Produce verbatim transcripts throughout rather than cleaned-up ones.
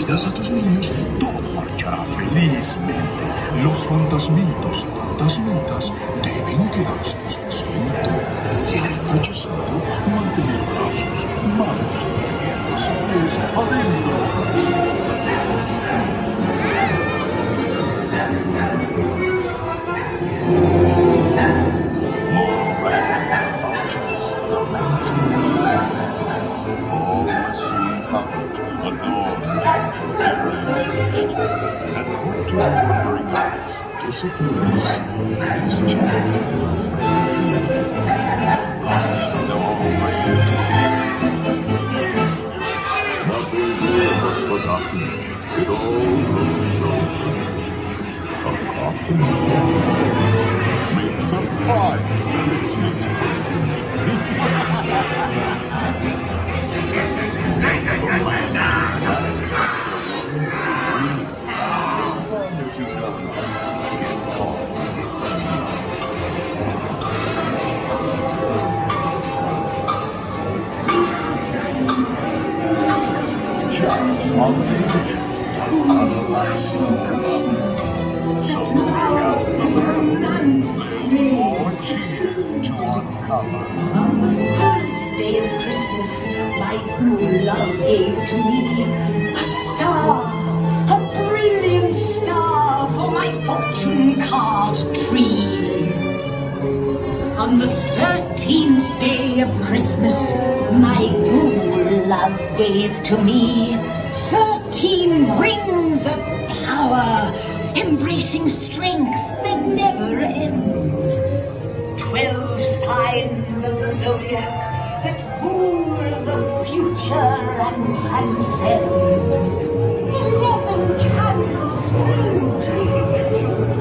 pidas a tus niños, todo marchará felizmente. Los fantasmitos y fantasmitas deben quedarse en su asiento. Y en el cochecito mantener brazos, manos, piernas y pies adentro. Remembering eyes disappears, his chance of friends lost in the rain. Nothing here was forgotten. It all looks so pleasant. A coffin makes a fine Christmas present. On the edition was otherwise so bring out the bells, there's more cheer to uncover. On the first day of Christmas, my good love gave to me a star, a brilliant star for my fortune card tree. On the thirteenth day of Christmas, my good love gave to me thirteen rings of power, embracing strength that never ends. Twelve signs of the zodiac that rule the future and transcend. Eleven candles floating.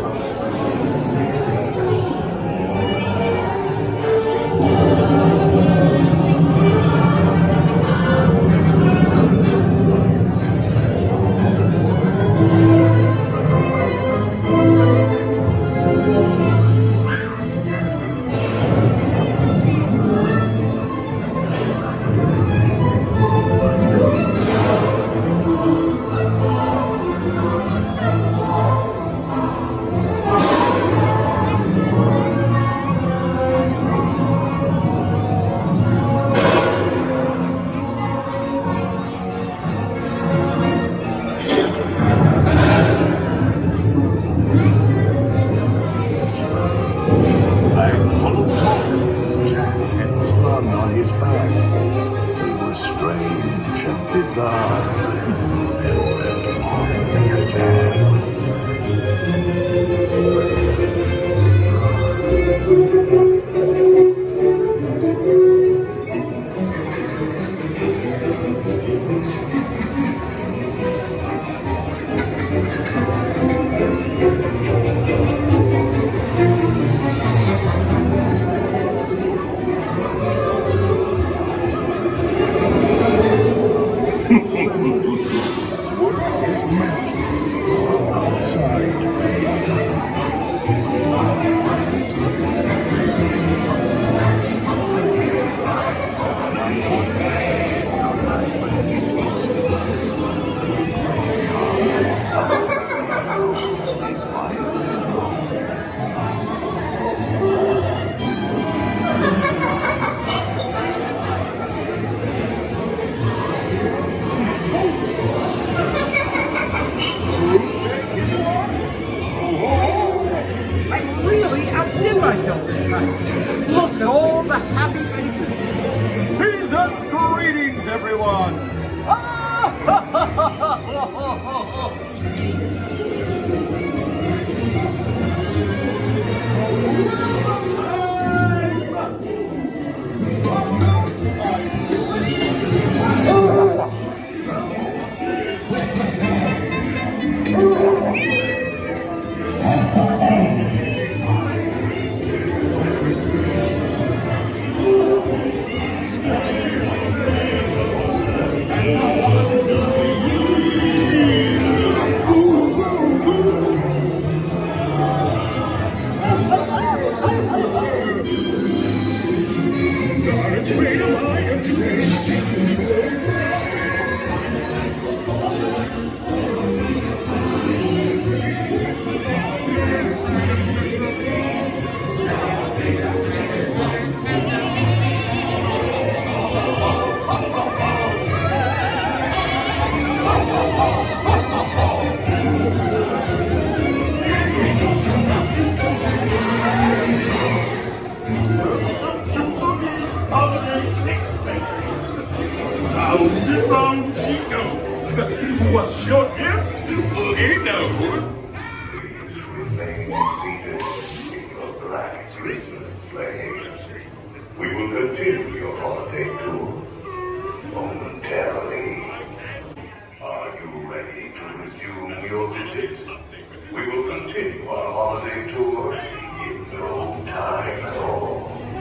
Down she goes. What's your gift? Boogie knows. Please remain seated in your black Christmas sleigh. We will continue your holiday tour momentarily. Are you ready to resume your visit? We will continue our holiday tour in no time at all.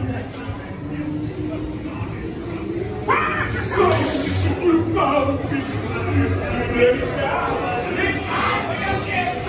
So, you found me. It's time for your gift.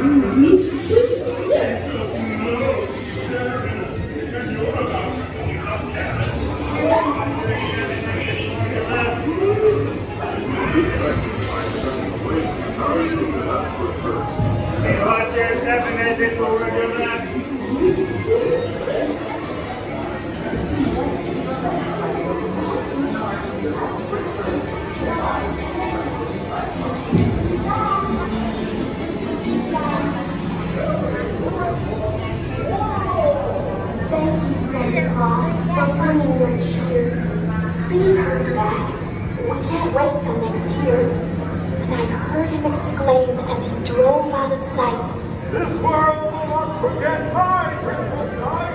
Thank you, Santa Claus, for bringing your cheer. Please hurry back. We can't wait till next year. And I heard him exclaim as he drove out of sight. This world will not forget my Christmas night.